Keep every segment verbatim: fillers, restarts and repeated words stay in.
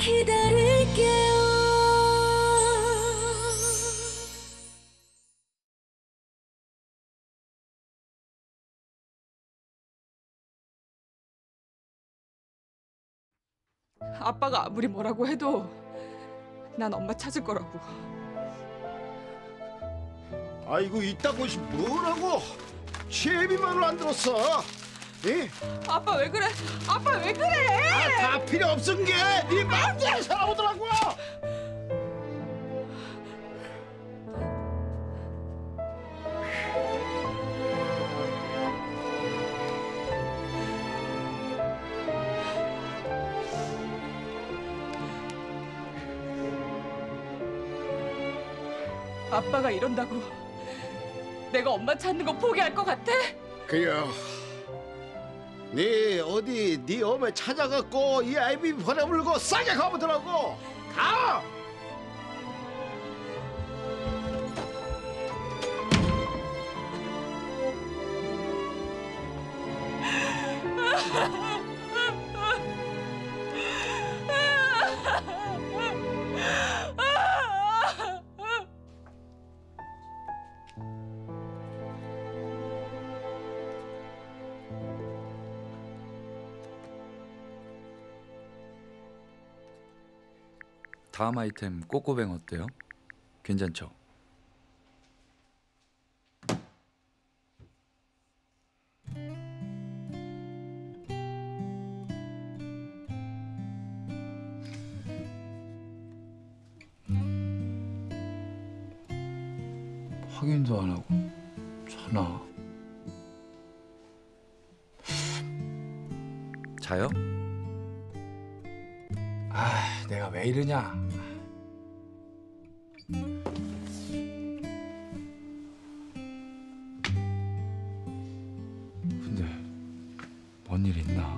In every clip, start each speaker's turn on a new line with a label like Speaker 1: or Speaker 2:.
Speaker 1: 기다릴게요.
Speaker 2: 아빠가 아무리 뭐라고 해도 난 엄마 찾을 거라고.
Speaker 3: 아이고 이딴 것이 뭐라고? 채비만을 안 들었어. 예?
Speaker 2: 아빠 왜 그래? 아빠 왜 그래?
Speaker 3: 아, 다 필요 없은 게 네 마음대로 살아오더라고.
Speaker 2: 아빠가 이런다고 내가 엄마 찾는 거 포기할 것 같아?
Speaker 3: 그려. 네 어디 네 엄마 찾아갖고 이 아이비 버려물고 싸게 가보더라고. 가!
Speaker 4: 다음 아이템 꼬꼬뱅 어때요? 괜찮죠? 확인도 안 하고 자나? 자요? 아, 내가 왜 이러냐? 근데 뭔 일 있나?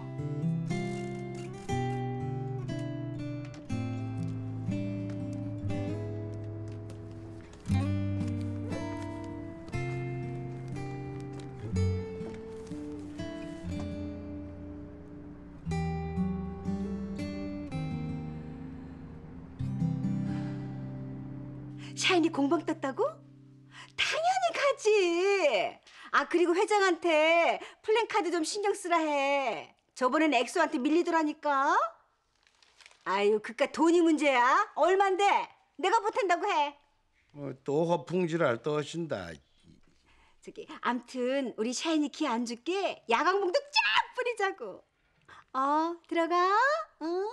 Speaker 5: 샤이니 공방 떴다고? 당연히 가지. 아 그리고 회장한테 플랜카드 좀 신경 쓰라 해. 저번엔 엑소한테 밀리더라니까. 아유 그깟 돈이 문제야. 얼만데? 내가 보탠다고 해.
Speaker 3: 어, 또 허풍지랄 떠신다.
Speaker 5: 저기 암튼 우리 샤이니 키 안 줄게. 야광봉도 쫙 뿌리자고. 어 들어가. 응?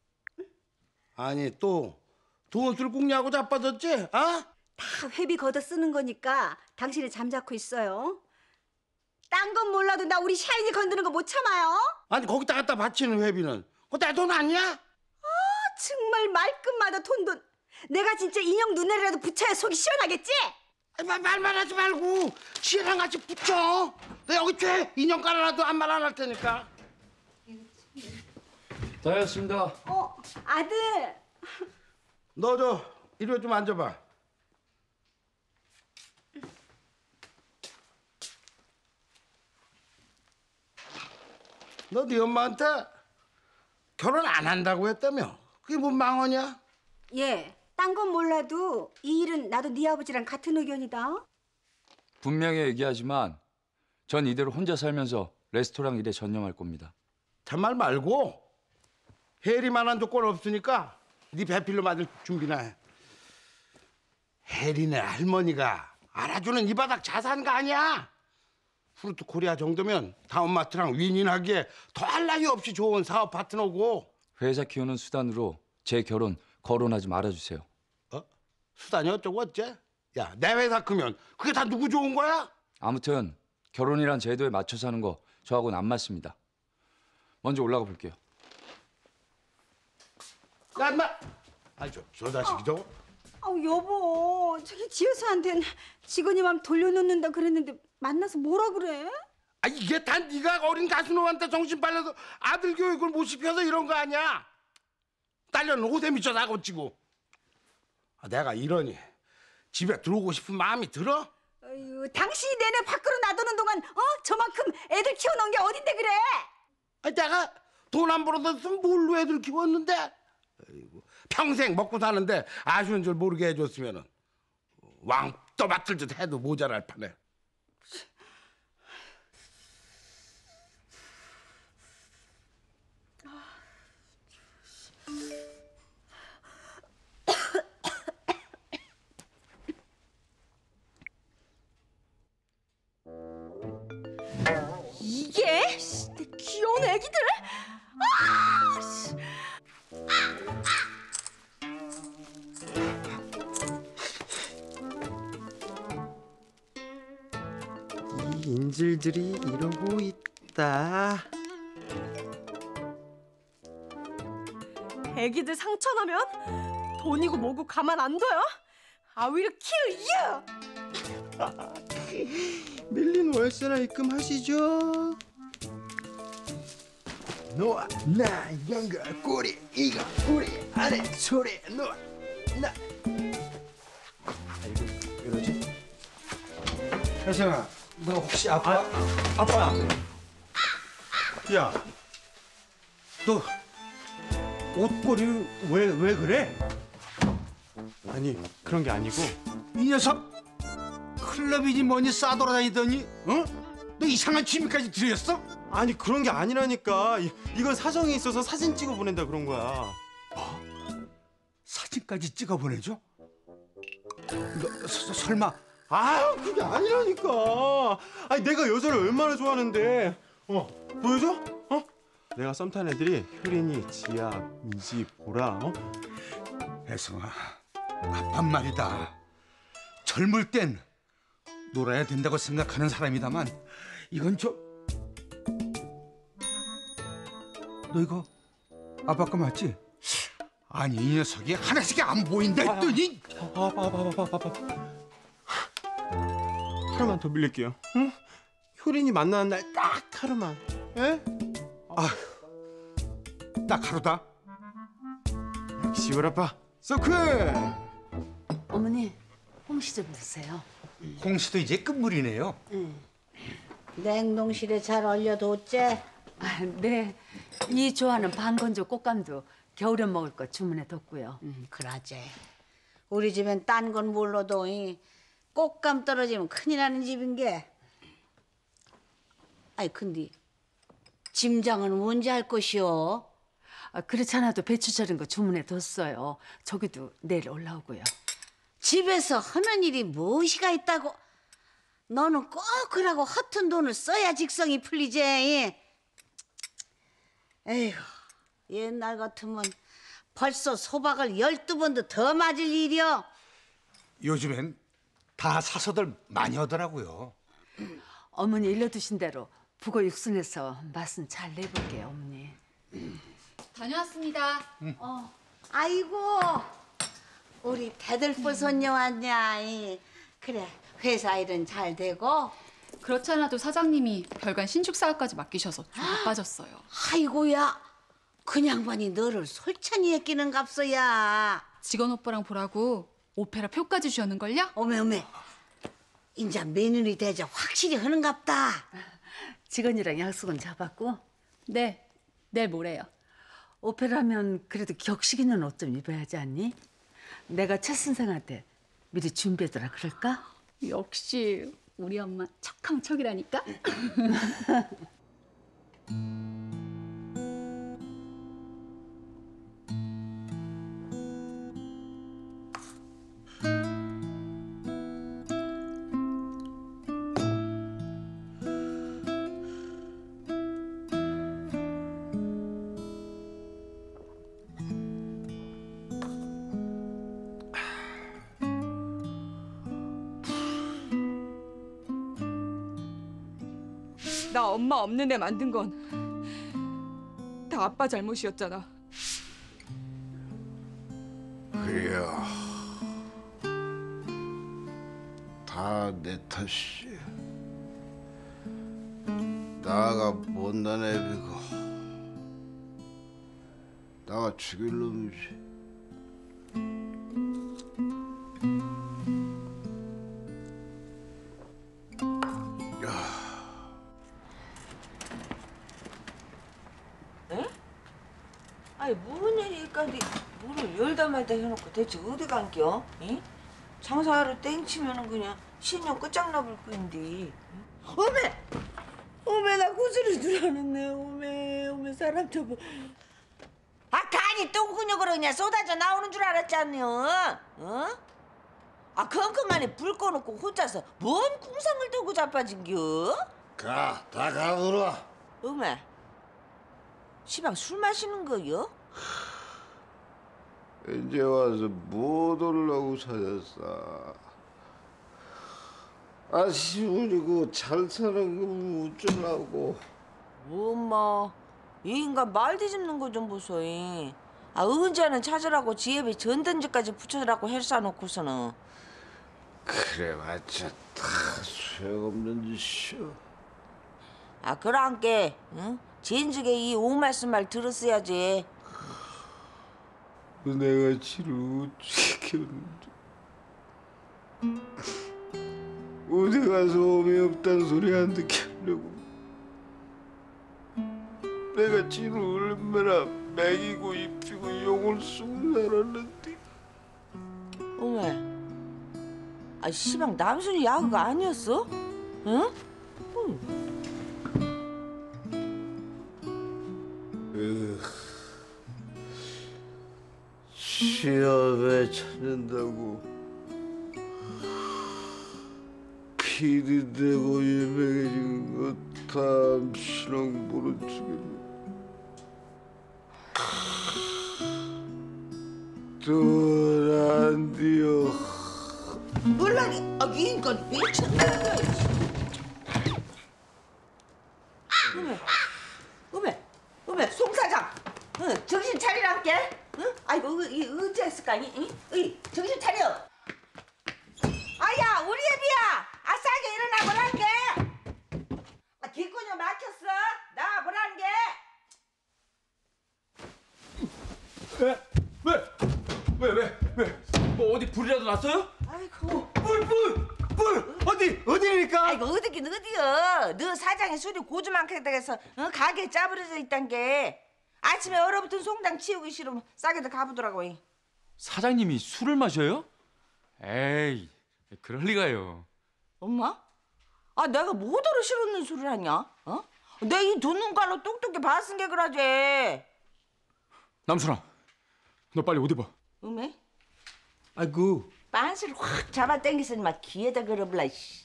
Speaker 3: 아니 또 돈 쓸 궁냐고 자빠졌지? 어?
Speaker 5: 다 회비 걷어 쓰는 거니까 당신이 잠자코 있어요. 딴 건 몰라도 나 우리 샤이니 건드는 거 못 참아요.
Speaker 3: 아니 거기다 갖다 바치는 회비는 그거 내 돈 아니야?
Speaker 5: 아 정말 말끝마다 돈돈. 내가 진짜 인형 눈에라도 붙여야 속이 시원하겠지?
Speaker 3: 말, 말만 하지 말고 시애랑 같이 붙여. 너 여기 죄 인형 깔아놔도 아무 말 안 할 테니까.
Speaker 4: 다녀왔습니다.
Speaker 5: 어 아들.
Speaker 3: 너 저 이리 좀 앉아봐. 너 네 엄마한테 결혼 안 한다고 했다며? 그게 뭔 망언이야?
Speaker 5: 예. 딴 건 몰라도 이 일은 나도 네 아버지랑 같은 의견이다.
Speaker 4: 분명히 얘기하지만 전 이대로 혼자 살면서 레스토랑 일에 전념할 겁니다.
Speaker 3: 잔말 말고 혜리만한 조건 없으니까 네 배필로 맞을 준비나 해. 혜리네 할머니가 알아주는 이 바닥 자산가 아니야. 프루트 코리아 정도면 다운마트랑 윈윈하기에 더할 나위 없이 좋은 사업 파트너고.
Speaker 4: 회사 키우는 수단으로 제 결혼 거론하지 말아주세요.
Speaker 3: 어? 수단이 어쩌고 어째? 야, 내 회사 크면 그게 다 누구 좋은 거야?
Speaker 4: 아무튼 결혼이란 제도에 맞춰 사는 거 저하고는 안 맞습니다. 먼저 올라가 볼게요.
Speaker 3: 야, 인마! 아이, 저, 저 자식이 저거.
Speaker 5: 아우 여보, 저기 지효수한텐 직원이 맘 돌려놓는다 그랬는데 만나서 뭐라 그래?
Speaker 3: 아, 이게 다 네가 어린 가수놈한테 정신 빨려서 아들 교육을 못 시켜서 이런 거 아니야? 딸려는 옷에 미쳐 나고치고. 아, 내가 이러니 집에 들어오고 싶은 마음이 들어?
Speaker 5: 어휴, 당신이 내내 밖으로 놔두는 동안 어 저만큼 애들 키워놓은 게 어딘데 그래?
Speaker 3: 아, 내가 돈 안 벌어서 뭘로 애들 키웠는데? 아이고, 평생 먹고 사는데 아쉬운 줄 모르게 해줬으면은 왕 떠받들 듯 해도 모자랄 판에.
Speaker 5: 이게 씨, 내 귀여운 애기들. 아! 씨.
Speaker 1: 이 인질들이 이러고 있다.
Speaker 6: 애기들 상처나면 돈이고 뭐고 가만 안 둬요? I will kill you!
Speaker 1: 밀린 월세나 입금하시죠. 너와 나 연가 꼬리 이가 우리 아래 소리 너와 나. 아이고 이러지?
Speaker 3: 혜성아, 너 혹시 아빠?
Speaker 1: 아빠. 야,
Speaker 3: 너 옷걸이 왜 왜 그래?
Speaker 1: 아니 그런 게 아니고.
Speaker 3: 이 녀석 클럽이니 뭐니 싸돌아다니더니 어? 너 이상한 취미까지 들였어?
Speaker 1: 아니 그런 게 아니라니까. 이, 이건 사정이 있어서 사진 찍어 보낸다 그런 거야.
Speaker 3: 사진까지 찍어 보내줘? 너 서, 설마
Speaker 1: 아 그게 아니라니까. 아니 내가 여자를 얼마나 좋아하는데. 어 보여줘? 어? 내가 썸 탄 애들이 효린이, 지아, 미지, 보라. 어?
Speaker 3: 혜성아, 아빠 말이다. 젊을 땐 놀아야 된다고 생각하는 사람이다만 이건 좀... 너 이거 아빠 거 맞지? 아니 이 녀석이 하나씩 안 보인다 했더니
Speaker 1: 아빠 아빠 아빠 아빠 아빠. 하루만 더 빌릴게요. 응? 효린이 만나는 날 딱 하루만. 에?
Speaker 3: 딱 하루다.
Speaker 1: 역시 우리 아빠 서클.
Speaker 7: 어머니, 홍시 좀 드세요.
Speaker 3: 홍시도 이제 끝물이네요.
Speaker 5: 냉동실에 잘 얼려뒀지?
Speaker 7: 아, 네, 이 좋아하는 반건조 꽃감도 겨울에 먹을 거 주문해 뒀고요.
Speaker 5: 음, 그러지. 우리 집엔 딴 건 몰라도 이 꽃감 떨어지면 큰일 나는 집인 게. 아이 근데 짐장은 언제 할 것이오?
Speaker 7: 아, 그렇지 않아도 배추 절인 거 주문해 뒀어요. 저기도 내일 올라오고요.
Speaker 5: 집에서 하는 일이 무엇이가 있다고? 너는 꼭 그러고 허튼 돈을 써야 직성이 풀리지. 에휴, 옛날 같으면 벌써 소박을 열두 번도 더 맞을 일이여.
Speaker 3: 요즘엔 다 사서들 많이 하더라고요.
Speaker 7: 어머니 일러두신 대로 북어 육순에서 맛은 잘 내볼게요, 어머니.
Speaker 8: 다녀왔습니다.
Speaker 5: 어, 아이고, 우리 대들보 손녀 왔냐? 이. 그래, 회사 일은 잘 되고?
Speaker 8: 그렇지 않아도 사장님이 별관 신축 사업까지 맡기셔서 좀 바빠졌어요.
Speaker 5: 아이고야, 그 양반이 너를 솔찬히 했기는 값어야.
Speaker 8: 직원 오빠랑 보라고 오페라 표까지 주셨는걸요?
Speaker 5: 어메 어메, 인자 며느리 대접 확실히 하는갑다.
Speaker 7: 직원이랑 약속은 잡았고
Speaker 8: 네, 내일 모레요.
Speaker 7: 오페라면 그래도 격식 있는 옷 좀 입어야지 않니? 내가 최 선생한테 미리 준비해두라 그럴까?
Speaker 8: 역시 우리 엄마 척하면 척이라니까.
Speaker 2: 나 엄마 없는 애 만든 건 다 아빠 잘못이었잖아.
Speaker 3: 그래요. 다 내 탓이. 나가 못난 애비고 나가 죽일 놈이지.
Speaker 9: 아이 뭔 일일까지 문을 열다 말다 해놓고 대체 어디 간겨? 응? 장사하러 땡치면은 그냥 신용 끝장나볼 거인데. 어메! 어메 나 구슬을 줄 알았네. 어메 어메 사람 저거. 아 간이 똥근육으로 그냥 쏟아져 나오는 줄 알았잖여. 어? 아 컴컴 안에 불 꺼놓고 혼자서 뭔 궁상을 들고 자빠진겨?
Speaker 3: 가, 다 가거라.
Speaker 9: 어메 시방 술 마시는 거요?
Speaker 3: 이제 와서 못 오려고 찾았어. 아 시훈이 그잘 사는 거 어쩌려고.
Speaker 9: 엄마 이 인간 말 뒤집는 거 좀 보소이. 아 은자는 찾으라고 지혜비 전단지까지 붙여라고 헬싸놓고서는.
Speaker 3: 그래봤자 다 소용없는 짓이오.
Speaker 9: 아 그랑께 응? 진즉에 이 오말씀 말 들었어야지.
Speaker 3: 내가 지를 어떻게 키웠는데 어디 가서 오미 없단 소리 안 듣게 하려고 내가 지를 얼마나 먹이고 입히고 용을 쓰고 살았는데.
Speaker 9: 어메 아 시방 남순이 야구가 아니었어? 응?
Speaker 3: 응. 시험에 찾는다고 피리 되고 유명해진 거다 암시랑 모른 척이네. 돈안 돼요.
Speaker 9: 몰라니 아이 인간 미쳤는 거야. 어메 어메 어메 송 사장 응, 정신 차리란께. 응? 아이고 이 언제 했을까? 이, 이, 이, 정신 차려. 아야 우리 애비야 아싸게 일어나 보란게. 아, 뒷구녕 막혔어. 나와 보란게.
Speaker 1: 왜? 왜? 왜? 왜? 왜? 뭐 어디 불이라도 났어요?
Speaker 9: 아이고
Speaker 1: 불! 불! 불! 어디? 어디니까?
Speaker 9: 아이고 어디긴 어디여. 너 사장이 술이 고주만큼 돼서 어? 가게에 짜부러져 있단 게. 아침에 얼어붙은 송장 치우기 싫으면 싸게들 가보더라고. 이.
Speaker 4: 사장님이 술을 마셔요? 에이, 그럴 리가요.
Speaker 9: 엄마? 아 내가 뭐더러 싫었는 소리를 하냐? 어? 내 이 두 눈깔로 똑똑히 봤은 게 그러지.
Speaker 4: 남순아, 너 빨리 옷 입어.
Speaker 9: 음에?
Speaker 1: 아이고.
Speaker 9: 빤스를 확 잡아 당기더니 막 귀에다 걸어볼라. 씨.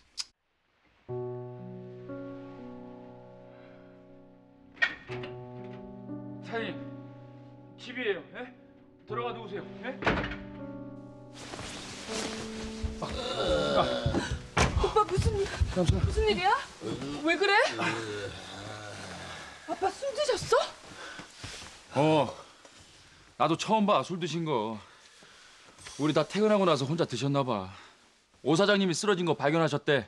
Speaker 4: 사장님, 집이에요. 예? 들어가 누우세요. 예?
Speaker 2: 오빠 무슨 일? 무슨 일이야? 왜 그래? 아빠 술 드셨어?
Speaker 4: 어, 나도 처음 봐, 술 드신 거. 우리 다 퇴근하고 나서 혼자 드셨나 봐. 오 사장님이 쓰러진 거 발견하셨대.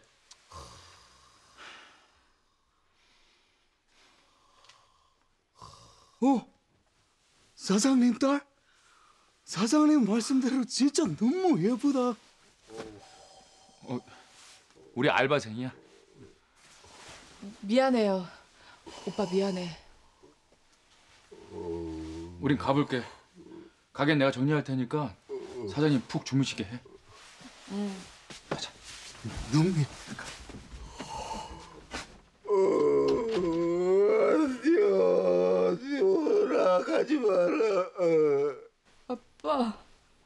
Speaker 3: 어? 사장님 딸? 사장님 말씀대로 진짜 너무 예쁘다.
Speaker 4: 어, 우리 알바생이야.
Speaker 2: 미안해요. 오빠 미안해.
Speaker 4: 우린 가볼게. 가게는 내가 정리할 테니까 사장님 푹 주무시게 해.
Speaker 2: 응.
Speaker 4: 가자.
Speaker 3: 너무 예쁘다. 어디야, 지원아, 가지 마라. 어.
Speaker 2: 아빠.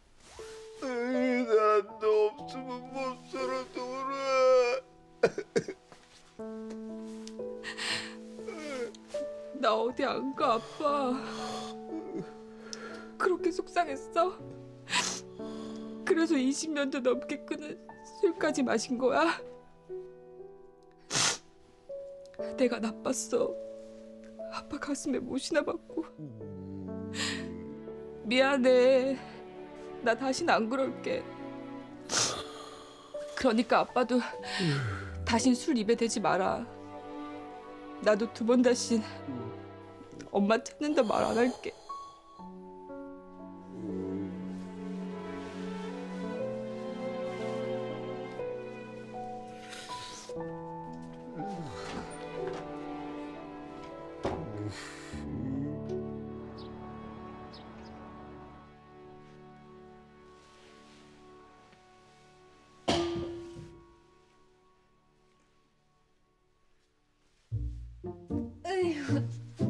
Speaker 3: 난너 없으면 못 살아, 돌아.
Speaker 2: 나 어디 안 가, 아빠. 그렇게 속상했어? 그래서 이십 년도 넘게 끊은 술까지 마신 거야? 내가 나빴어. 아빠 가슴에 못이나 박고. 미안해. 나 다신 안 그럴게. 그러니까 아빠도 다신 술 입에 대지 마라. 나도 두 번 다신 엄마 찾는다 말 안 할게.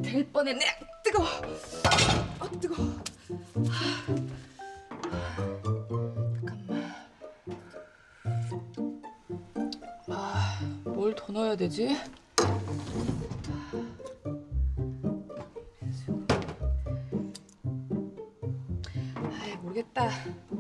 Speaker 2: 될 뻔했네. 뜨거워. 아, 뜨거워. 잠깐만. 아, 뭘 더 넣어야 되지? 아이, 모르겠다.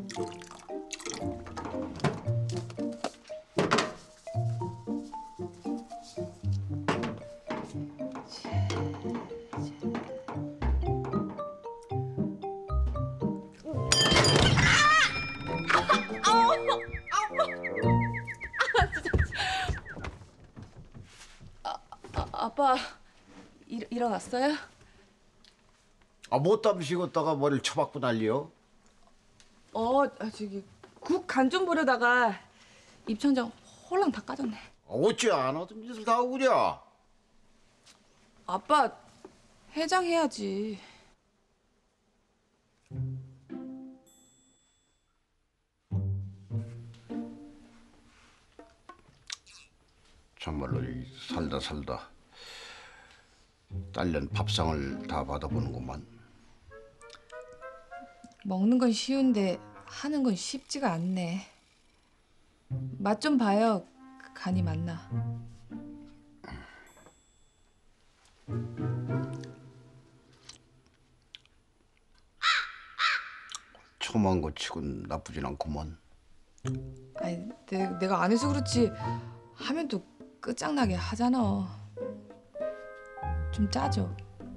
Speaker 2: 아빠 일, 일어났어요?
Speaker 10: 아, 못담 식었다가 머리를 쳐박고 난리요?
Speaker 2: 어, 아, 저기 국 간 좀 보려다가 입천장 홀랑 다 까졌네.
Speaker 10: 아, 어찌 안 하던 짓을 다 하고 그래?
Speaker 2: 아빠 해장해야지.
Speaker 10: 참말로 이 살다 살다 딸년 밥상을 다 받아보는구만.
Speaker 2: 먹는 건 쉬운데 하는 건 쉽지가 않네. 맛 좀 봐요. 간이 맞나?
Speaker 10: 처음 한 거 치곤 나쁘진 않구만.
Speaker 2: 아니, 내, 내가 안 해서 그렇지 하면 또 끝장나게 하잖아. 좀 짜죠?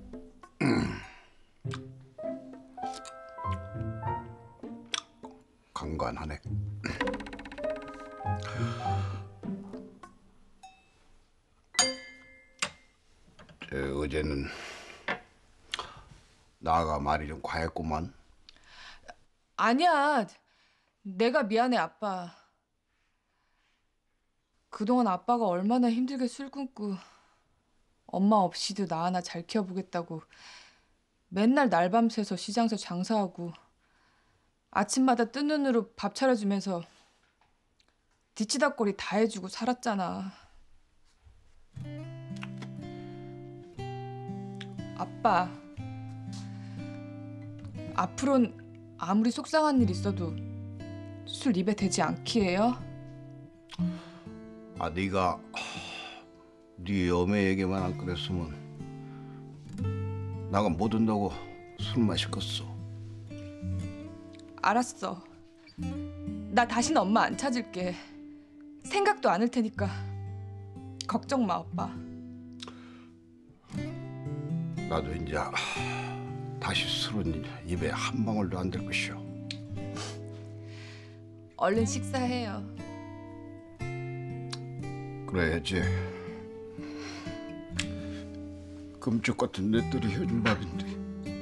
Speaker 10: 간간하네. 저, 어제는 나가 말이 좀 과했구만.
Speaker 2: 아니야. 내가 미안해, 아빠. 그동안 아빠가 얼마나 힘들게 술 끊고 엄마 없이도 나 하나 잘 키워보겠다고 맨날 날밤 새서 시장서 장사하고 아침마다 뜬 눈으로 밥 차려주면서 뒤치다꺼리 다 해주고 살았잖아. 아빠, 앞으론 아무리 속상한 일 있어도 술 입에 대지 않기 해요?
Speaker 10: 아, 네가 네 여매 얘기만 안 그랬으면 나가 못 온다고 술 마시겠어.
Speaker 2: 알았어. 나 다시는 엄마 안 찾을게. 생각도 안 할 테니까 걱정 마, 오빠.
Speaker 10: 나도 이제 다시 술은 입에 한 방울도 안 들 것이오.
Speaker 2: 얼른 식사해요.
Speaker 10: 그래야지. 금쪽 같은 내 딸이 해준 밥인데.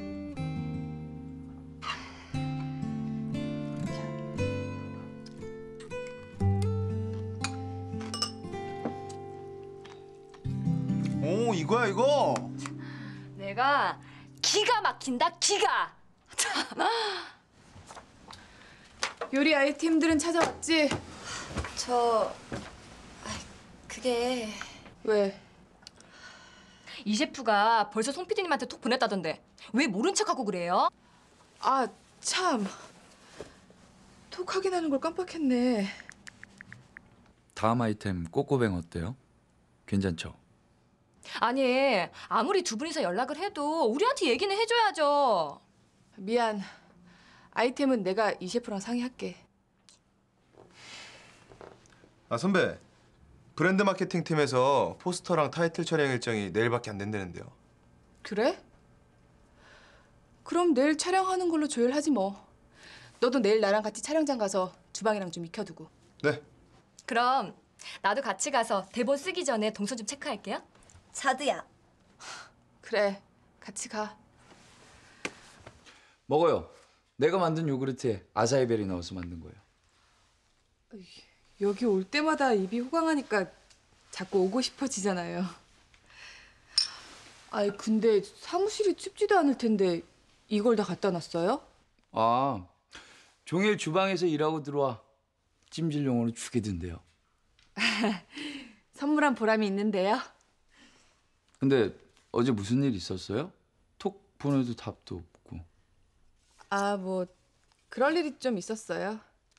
Speaker 1: 오, 이거야 이거.
Speaker 6: 내가 기가 막힌다, 기가.
Speaker 2: 요리 아이템들은 찾아왔지?
Speaker 6: 저 그게
Speaker 2: 왜?
Speaker 6: 이 셰프가 벌써 송 피디님한테 톡 보냈다던데 왜 모른 척하고 그래요?
Speaker 2: 아, 참. 톡 확인하는 걸 깜빡했네.
Speaker 4: 다음 아이템 꼬꼬뱅 어때요? 괜찮죠?
Speaker 6: 아니 아무리 두 분이서 연락을 해도 우리한테 얘기는 해줘야죠.
Speaker 2: 미안. 아이템은 내가 이 셰프랑 상의할게.
Speaker 1: 아, 선배. 브랜드 마케팅 팀에서 포스터랑 타이틀 촬영 일정이 내일밖에 안 된다는데요.
Speaker 2: 그래? 그럼 내일 촬영하는 걸로 조율하지 뭐. 너도 내일 나랑 같이 촬영장 가서 주방이랑 좀 익혀두고.
Speaker 1: 네.
Speaker 6: 그럼 나도 같이 가서 대본 쓰기 전에 동선 좀 체크할게요.
Speaker 5: 저도요.
Speaker 2: 그래, 같이 가.
Speaker 4: 먹어요. 내가 만든 요구르트에 아사이베리 넣어서 만든 거예요.
Speaker 2: 여기 올 때마다 입이 호강하니까 자꾸 오고 싶어지잖아요. 아이, 근데 사무실이 춥지도 않을 텐데 이걸 다 갖다 놨어요?
Speaker 4: 아, 종일 주방에서 일하고 들어와 찜질용으로 죽이던데요.
Speaker 2: 선물한 보람이 있는데요.
Speaker 4: 근데 어제 무슨 일 있었어요? 톡 보내도 답도 없고.
Speaker 2: 아, 뭐 그럴 일이 좀 있었어요.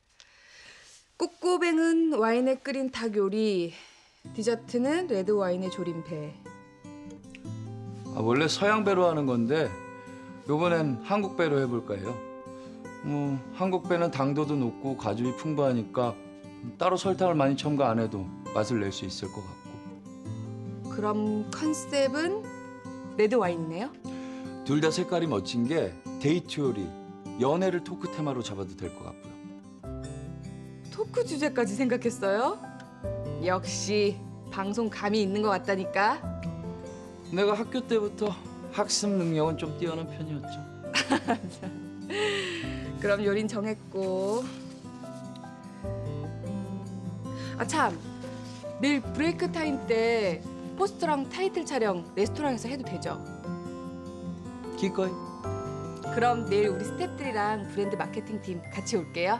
Speaker 2: 꼬꼬뱅은 와인에 끓인 닭 요리, 디저트는 레드 와인에 졸인 배.
Speaker 4: 아, 원래 서양 배로 하는 건데 요번엔 한국 배로 해볼까 해요. 뭐 한국 배는 당도도 높고 가죽이 풍부하니까 따로 설탕을 많이 첨가 안 해도 맛을 낼 수 있을 것 같고.
Speaker 2: 그럼 컨셉은 레드 와인이네요?
Speaker 4: 둘 다 색깔이 멋진 게 데이트 요리, 연애를 토크 테마로 잡아도 될 것 같고요.
Speaker 2: 토크 주제까지 생각했어요? 역시 방송 감이 있는 것 같다니까.
Speaker 4: 내가 학교 때부터 학습 능력은 좀 뛰어난 편이었죠.
Speaker 2: 그럼 요린 정했고. 아 참, 내일 브레이크 타임 때 포스터랑 타이틀 촬영 레스토랑에서 해도 되죠?
Speaker 4: 기꺼이.
Speaker 2: 그럼 내일 우리 스태프들이랑 브랜드 마케팅 팀 같이 올게요.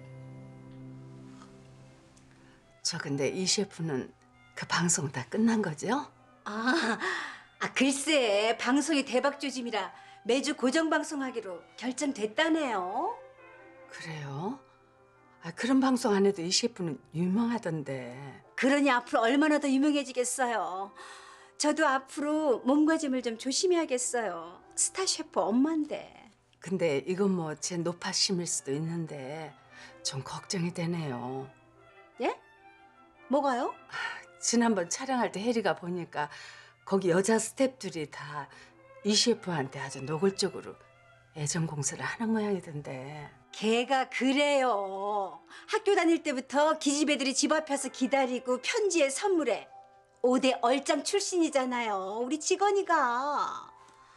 Speaker 7: 저 근데 이 셰프는 그 방송 다 끝난 거죠?
Speaker 5: 아, 아 글쎄 방송이 대박 조짐이라 매주 고정 방송하기로 결정됐다네요.
Speaker 7: 그래요? 아, 그런 방송 안 해도 이 셰프는 유명하던데.
Speaker 5: 그러니 앞으로 얼마나 더 유명해지겠어요. 저도 앞으로 몸가짐을 좀 조심해야겠어요. 스타 셰프 엄마인데.
Speaker 7: 근데 이건 뭐 제 노파심일 수도 있는데 좀 걱정이 되네요.
Speaker 5: 예? 뭐가요?
Speaker 7: 지난번 촬영할 때 혜리가 보니까 거기 여자 스태프들이 다 이 셰프한테 아주 노골적으로 애정 공세를 하는 모양이던데.
Speaker 5: 걔가 그래요. 학교 다닐 때부터 기집애들이 집 앞에서 기다리고 편지에 선물해. 오 대 얼짱 출신이잖아요. 우리 직원이가.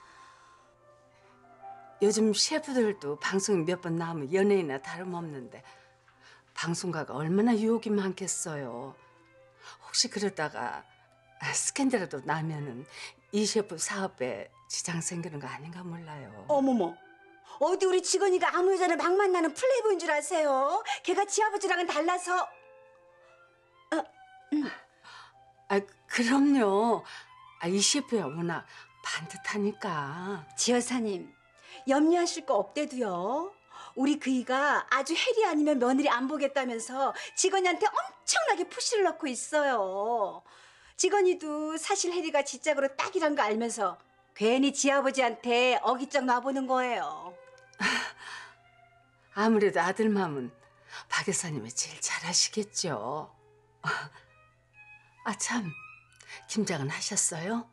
Speaker 7: 요즘 셰프들도 방송에 몇 번 나오면 연예인이나 다름없는데 방송가가 얼마나 유혹이 많겠어요. 혹시 그러다가 스캔들이라도 나면은 이 셰프 사업에 지장 생기는 거 아닌가 몰라요.
Speaker 5: 어머머. 어디 우리 직원이가 아무 여자나 막 만나는 플레이보인 줄 아세요? 걔가 지 아버지랑은 달라서. 어, 음.
Speaker 7: 아, 그럼요. 아, 이 셰프야 워낙 반듯하니까.
Speaker 5: 지 여사님, 염려하실 거 없대도요. 우리 그이가 아주 혜리 아니면 며느리 안 보겠다면서 직원이한테 엄청나게 푸시를 넣고 있어요. 직원이도 사실 혜리가 지짝으로 딱이란 거 알면서 괜히 지 아버지한테 어깃적 놔보는 거예요.
Speaker 7: 아무래도 아들 마음은 박 여사님이 제일 잘하시겠죠. 아, 참. 김장은 하셨어요?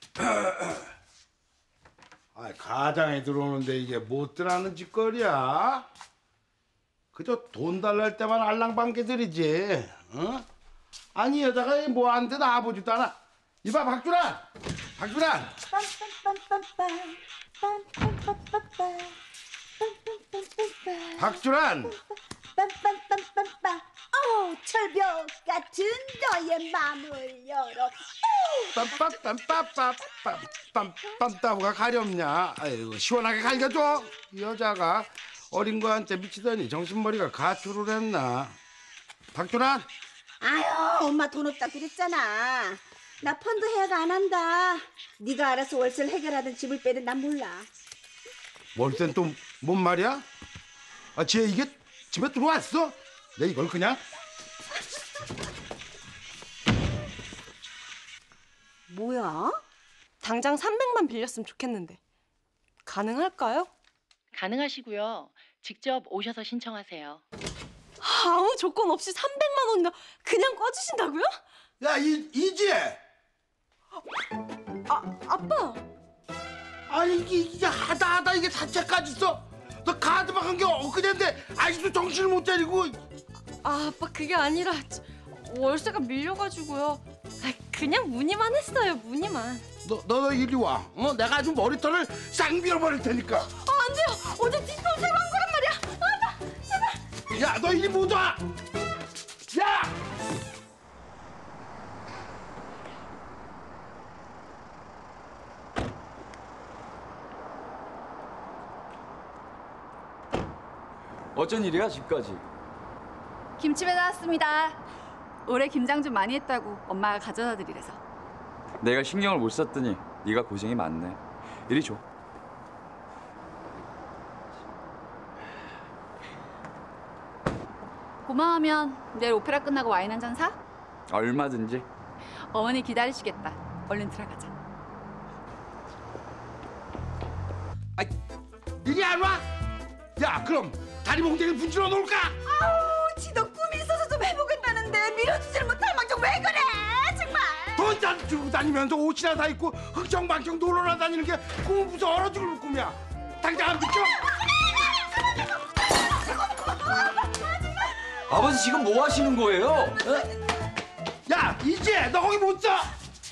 Speaker 3: 아, 가장에 들어오는데 이게 못들하는 짓거리야? 그저 돈 달랄 때만 알랑방개들이지. 어? 아니 여자가 뭐 안 돼 나아보지도 않아. 이봐 박준환, 박준환. 박준환.
Speaker 5: 빰빰빰빰빰. 어, 철벽 같은 너의 마음을 열어.
Speaker 3: 빰빰빰빰빰빰빰 따위가 가렵냐? 아이고 시원하게 갈겨줘. 이 여자가 어린 거한테 미치더니 정신머리가 가출을 했나? 박준환.
Speaker 5: 아유, 엄마 돈 없다 그랬잖아. 나 펀드 해약 안 한다. 네가 알아서 월세를 해결하든 집을 빼든 난 몰라.
Speaker 3: 월세는 또 뭔 말이야? 아, 쟤 이게 집에 들어왔어? 내 이걸 그냥?
Speaker 5: 뭐야?
Speaker 6: 당장 삼백만 빌렸으면 좋겠는데 가능할까요?
Speaker 11: 가능하시고요. 직접 오셔서 신청하세요.
Speaker 6: 아무 조건 없이 삼백만 원이나 그냥 꿔주신다고요?
Speaker 3: 야, 이, 이지혜!
Speaker 6: 아, 아빠!
Speaker 3: 아니, 이게, 이게 하다 하다 이게 사채까지 써? 너 카드 박은 게 엊그제인데 아직도 정신을 못 차리고.
Speaker 6: 아, 아빠 그게 아니라 저, 월세가 밀려가지고요. 아, 그냥 문의만 했어요, 문의만.
Speaker 3: 너, 너, 너 이리 와. 어? 내가 아주 머리털을 싹 밀어버릴 테니까.
Speaker 6: 아, 안 돼요! 어제 디스카운트 새로 한 거란 말이야! 아, 나, 제발!
Speaker 3: 야, 너 이리 못 와! 야!
Speaker 4: 어쩐 일이야 집까지?
Speaker 8: 김치 배달 왔습니다. 올해 김장 좀 많이 했다고 엄마가 가져다 드리래서.
Speaker 4: 내가 신경을 못 썼더니 네가 고생이 많네. 이리 줘.
Speaker 8: 고마우면 내일 오페라 끝나고 와인 한 잔 사?
Speaker 4: 얼마든지.
Speaker 8: 어머니 기다리시겠다. 얼른 들어가자.
Speaker 3: 이리 안 와? 야, 그럼 다리 몽둥이 분질러 놓을까?
Speaker 5: 아우, 지도 꿈이 있어서 좀 해보겠다는데 밀어주질 못할 망정 왜 그래? 정말.
Speaker 3: 돈 다 주고 다니면서 옷이나 다 입고 흥청망청 놀러나 다니는 게 꿈은 무슨 얼어 죽을 꿈이야. 당장 안 비켜?
Speaker 4: 아버지 지금 뭐 하시는 거예요?
Speaker 3: 야, 이제 너 거기 못 써.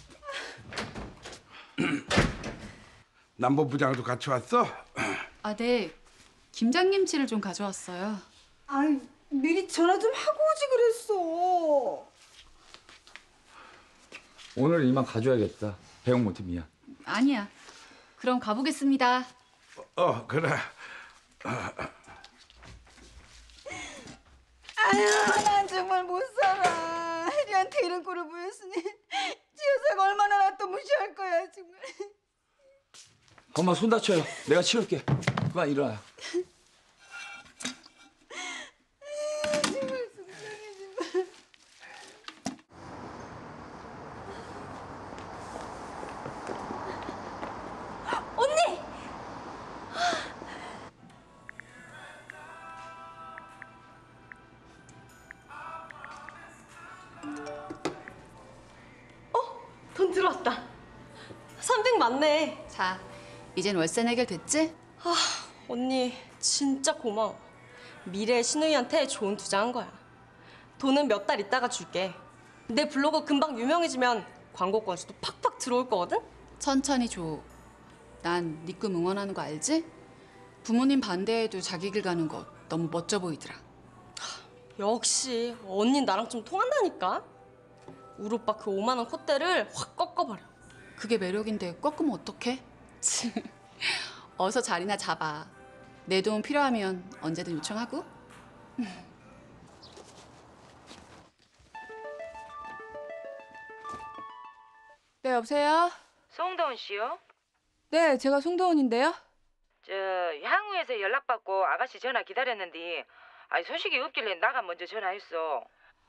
Speaker 3: 남본부장도 같이 왔어?
Speaker 8: 아, 네. 김장김치를 좀 가져왔어요.
Speaker 5: 아이, 미리 전화 좀 하고 오지 그랬어.
Speaker 4: 오늘 이만 가져야겠다. 배웅 못해 미안.
Speaker 8: 아니야. 그럼 가보겠습니다.
Speaker 3: 어, 그래.
Speaker 5: 아유, 난 정말 못 살아. 혜리한테 이런 꼴을 보였으니 지효사가 얼마나 나 또 무시할 거야 정말.
Speaker 4: 엄마 손 다쳐요. 내가 치울게. 그만 일어나요.
Speaker 5: 정말 속상해 정말. 언니!
Speaker 6: 돈 들어왔다. 삼백 맞네.
Speaker 8: 자, 이젠 월세 해결됐지?
Speaker 6: 아, 언니 진짜 고마워. 미래의 신우이한테 좋은 투자한 거야. 돈은 몇 달 있다가 줄게. 내 블로그 금방 유명해지면 광고 건수도 팍팍 들어올 거거든?
Speaker 8: 천천히 줘. 난 네 꿈 응원하는 거 알지? 부모님 반대해도 자기 길 가는 거 너무 멋져 보이더라.
Speaker 6: 역시 언니 나랑 좀 통한다니까. 우리 오빠 그 오만 원 콧대를 확 꺾어버려.
Speaker 8: 그게 매력인데 꺾으면 어떡해? 어서 자리나 잡아. 내 도움 필요하면 언제든 요청하고.
Speaker 2: 네, 여보세요?
Speaker 12: 송도원 씨요?
Speaker 2: 네, 제가 송도원인데요.
Speaker 12: 저 향후에서 연락받고 아가씨 전화 기다렸는데 아니 소식이 없길래 나가 먼저 전화했어.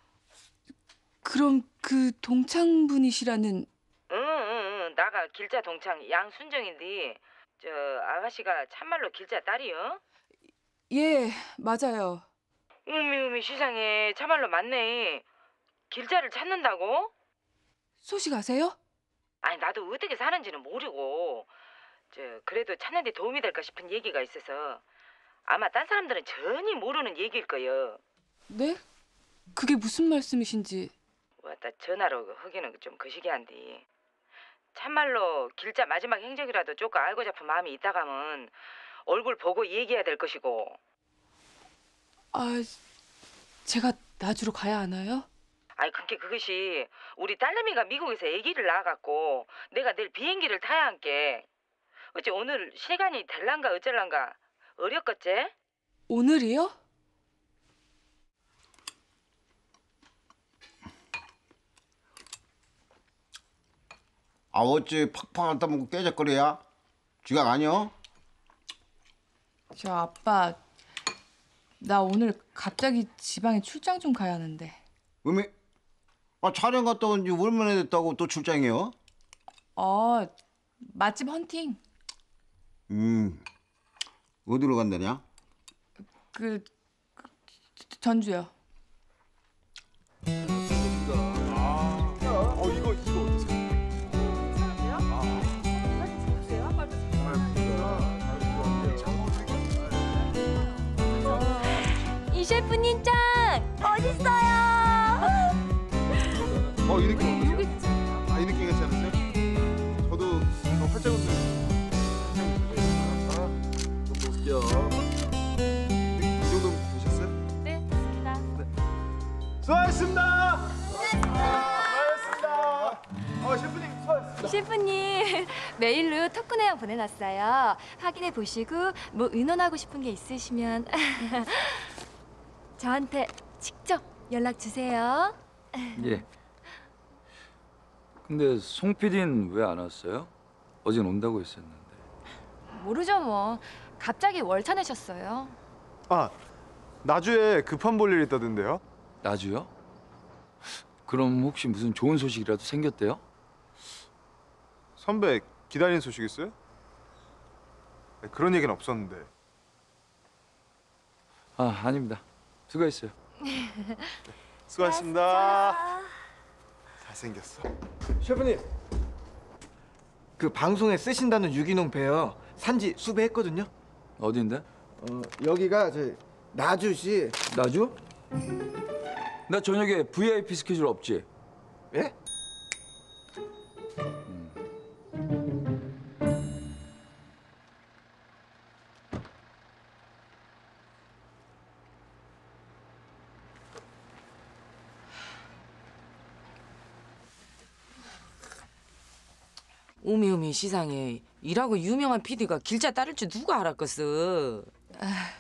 Speaker 2: 그럼 그 동창분이시라는...
Speaker 12: 응응응 응, 응. 나가 길자 동창 양순정인데 저 아가씨가 참말로 길자 딸이요?
Speaker 2: 예, 맞아요.
Speaker 12: 우미 우미 시상에 참말로 맞네. 길자를 찾는다고?
Speaker 2: 소식 아세요?
Speaker 12: 아니 나도 어떻게 사는지는 모르고 저 그래도 찾는 데 도움이 될까 싶은 얘기가 있어서 아마 딴 사람들은 전혀 모르는 얘기일 거예요.
Speaker 2: 네? 그게 무슨 말씀이신지...
Speaker 12: 왔다 전화로 하기는 좀 거시기한데 참말로 길자 마지막 행적이라도 조금 알고 싶은 마음이 있다가면 얼굴 보고 얘기해야 될 것이고.
Speaker 2: 아, 제가 놔주러 가야 하나요?
Speaker 12: 아니 그게 그것이 우리 딸내미가 미국에서 아기를 낳아갖고 내가 내일 비행기를 타야 한게 어찌 오늘 시간이 될란가 어쩔란가 어렵겠지?
Speaker 2: 오늘이요?
Speaker 10: 아 어찌 팍팍 안 따먹고 깨작거려야? 지각 아니여?
Speaker 2: 저 아빠, 나 오늘 갑자기 지방에 출장 좀 가야 하는데.
Speaker 10: 음이 아 촬영 갔다 온 지 얼마나 됐다고 또 출장이요?
Speaker 2: 어, 맛집 헌팅.
Speaker 10: 음 어디로 간다냐?
Speaker 2: 그, 그 전주요.
Speaker 1: 어 이거 이거 어떠세요?
Speaker 6: 이 셰프님 짱! 어딨어요?
Speaker 1: 어 이 느낌 어떠세요? 아 이 느낌 괜찮지 않으세요? 저도 저 활짝 웃는 활짝 웃으세요. 좀 웃겨. 이 정도 보셨어요?
Speaker 6: 네, 됐습니다.
Speaker 1: 수고하셨습니다. 수고하셨습니다. 어 셰프님 수고하셨습니다.
Speaker 13: 셰프님 메일로 토크 내용 보내놨어요. 확인해 보시고 뭐 의논하고 싶은 게 있으시면 저한테 직접 연락 주세요.
Speaker 4: 예. 근데 송 피디는 왜 안 왔어요? 어젠 온다고 했었는데.
Speaker 13: 모르죠 뭐. 갑자기 월차 내셨어요.
Speaker 1: 아, 나주에 급한 볼일 있다던데요?
Speaker 4: 나주요? 그럼 혹시 무슨 좋은 소식이라도 생겼대요?
Speaker 1: 선배 기다리는 소식 있어요? 네, 그런 얘기는 없었는데.
Speaker 4: 아, 아닙니다. 수고했어요.
Speaker 1: 수고하셨습니다. 잘생겼어.
Speaker 14: 셰프님, 그 방송에 쓰신다는 유기농 배요. 산지 수배했거든요.
Speaker 4: 어딘데?
Speaker 14: 어, 여기가 저 나주시.
Speaker 4: 나주? 나 저녁에 브이아이피 스케줄 없지?
Speaker 14: 예?
Speaker 15: 오미오미 시상에 일하고 유명한 피디가 길자 따를 줄 누가 알았겠어.
Speaker 2: 아,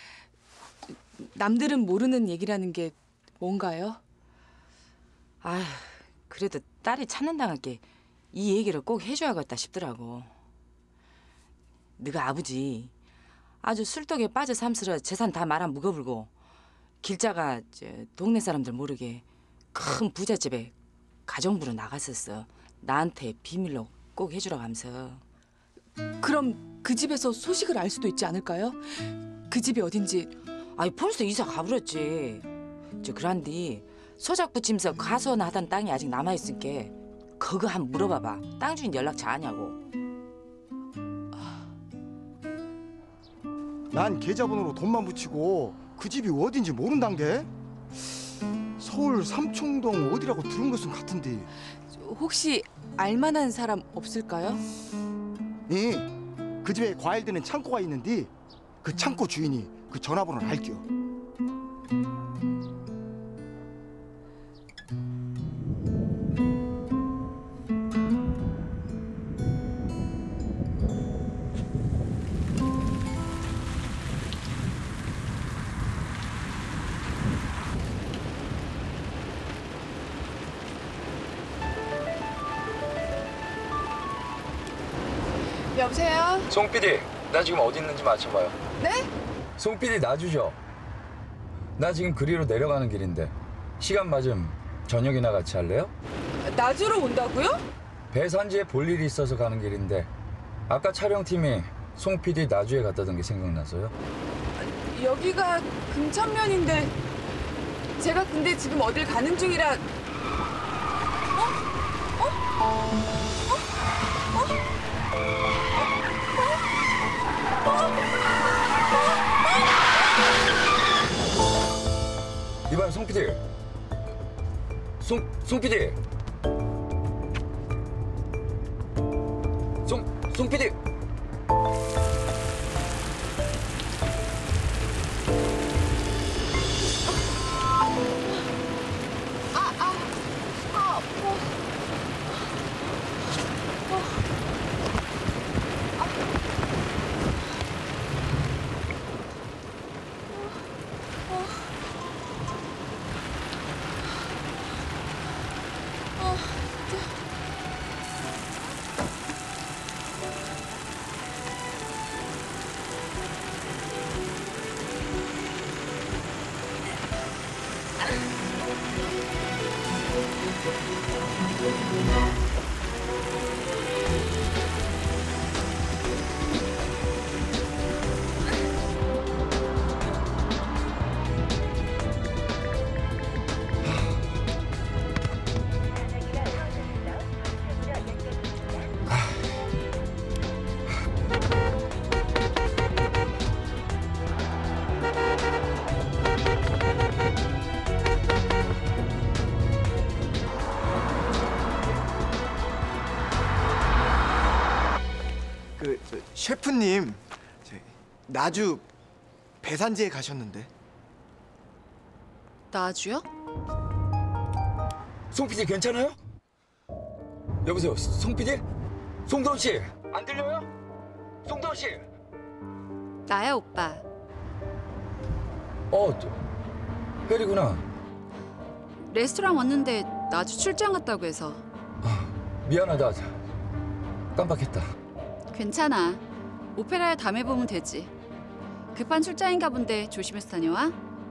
Speaker 2: 남들은 모르는 얘기라는 게 뭔가요?
Speaker 15: 아휴, 그래도 딸이 찾는다는 게 이 얘기를 꼭 해줘야겠다 싶더라고. 너가 아버지 아주 술독에 빠져 삼스러 재산 다 말아 묵어불고 길자가 저 동네 사람들 모르게 큰 부잣집에 가정부로 나갔었어. 나한테 비밀로 꼭 해주라고 하면서.
Speaker 2: 그럼 그 집에서 소식을 알 수도 있지 않을까요? 그 집이 어딘지.
Speaker 15: 아니 벌써 이사 가버렸지. 저 그란디 소작부침서 가수원 하던 땅이 아직 남아있으니까 그거 한번 물어봐봐. 땅 주인 연락처 아냐고.
Speaker 14: 난 계좌번호로 돈만 붙이고 그 집이 어딘지 모른단 게. 서울 삼청동 어디라고 들은 것은 같은데.
Speaker 2: 혹시 알만한 사람 없을까요?
Speaker 14: 예, 그 집에 과일 드는 창고가 있는데 그 창고 주인이 그 전화번호를 알겨.
Speaker 2: 여보세요?
Speaker 4: 송 피디, 나 지금 어디 있는지 맞춰봐요.
Speaker 2: 네?
Speaker 4: 송 피디 나주죠? 나 지금 그리로 내려가는 길인데 시간 맞음 저녁이나 같이 할래요?
Speaker 2: 나주로 온다고요?
Speaker 4: 배산지에 볼 일이 있어서 가는 길인데 아까 촬영팀이 송 피디 나주에 갔다던 게 생각나서요.
Speaker 2: 여기가 금천면인데 제가 근데 지금 어딜 가는 중이라. 어? 어? 어?
Speaker 4: 이봐요, 송 피디. 송, 송 피디. 송, 송 피디.
Speaker 14: 그 저, 셰프님, 저, 나주 배산지에 가셨는데.
Speaker 8: 나주요?
Speaker 4: 송 피디 괜찮아요? 여보세요, 송 피디? 송도원 씨, 안 들려요? 송도원 씨.
Speaker 8: 나야 오빠.
Speaker 4: 어, 혜리구나.
Speaker 8: 레스토랑 왔는데 나주 출장 갔다고 해서.
Speaker 4: 미안하다. 깜빡했다.
Speaker 8: 괜찮아. 오페라에 다음에 보면 되지. 급한 출장인가 본데 조심해서 다녀와.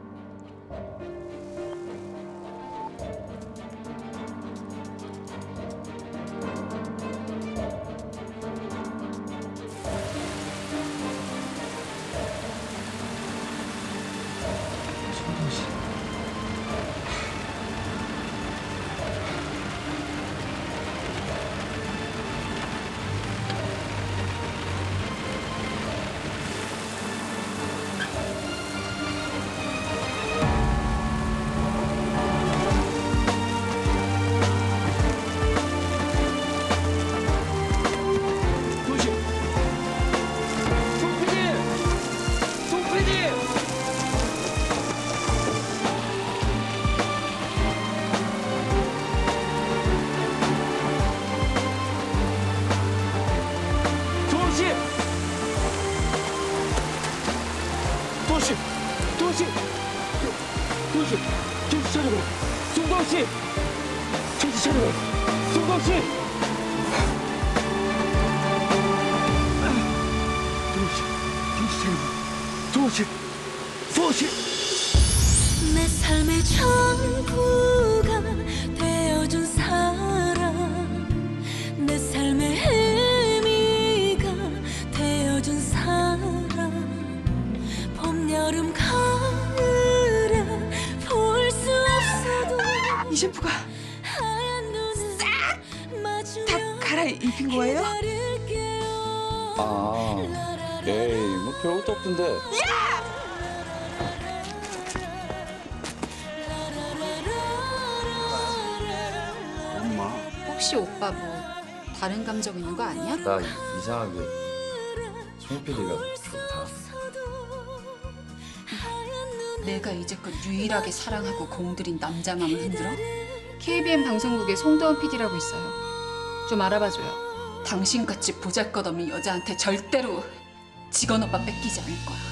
Speaker 16: 도시! 도시! 도시! 정신 차려봐! 송도시! 정신 차려봐! 송도시! 도시! 정신 차려봐! 도시! 도시!
Speaker 17: 내 삶의 전부가 되어준 사람, 내 삶의 의미가 되어준 사람, 봄, 여름, 가을에 볼 수 없어도
Speaker 9: 이 샴푸가 싹 다 갈아입힌 거예요?
Speaker 4: 아, 에이, 뭐 별것도 없던데.
Speaker 9: 야!
Speaker 10: 엄마.
Speaker 8: 혹시 오빠 뭐 다른 감정 있는 거 아니야?
Speaker 4: 나 이상하게 송 피디가 좋다.
Speaker 8: 내가 이제껏 유일하게 사랑하고 공들인 남자 마음을 흔들어? 케이비엔 방송국에 송도원 피디라고 있어요. 좀 알아봐줘요. 당신같이 보잘것없는 여자한테 절대로 직원 오빠 뺏기지 않을 거야.